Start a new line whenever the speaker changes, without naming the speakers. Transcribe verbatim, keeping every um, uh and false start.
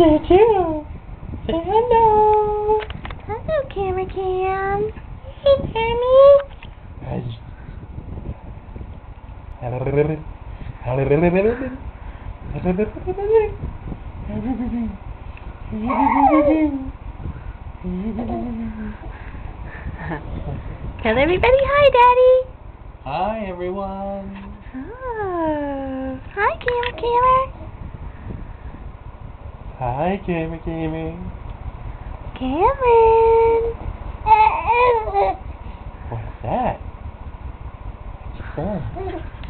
there too. Say hello.
Hello, Camera Cam. Hey, Tammy. Tell everybody hi, Daddy.
Hi, everyone.
Oh, hi, Camera Camera.
Hi, Camera Camera.
Cameron.
What's that? What's that?